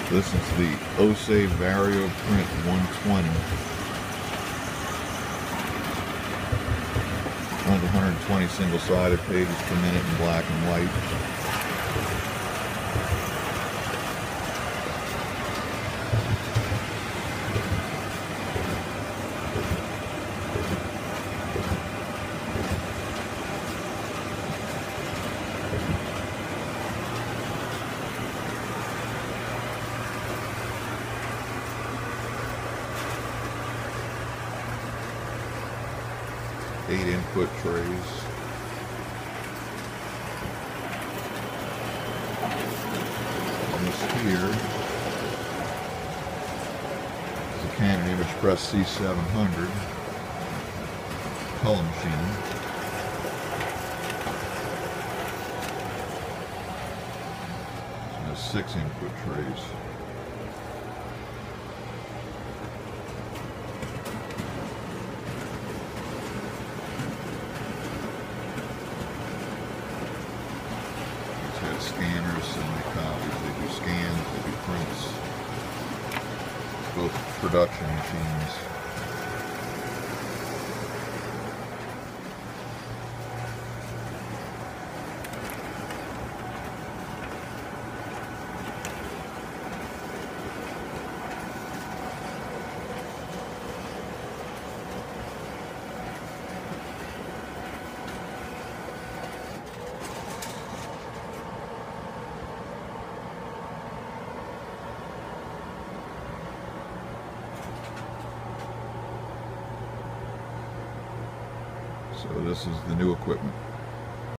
This is the Osei Vario Print 120. Runs 120 single-sided pages per minute in black and white. Eight input trays. And this here is a Canon Image Press C700 color machine. It has 6 input trays. Scanners, so many copies. They do scans, they do prints. Both production machines. So this is the new equipment.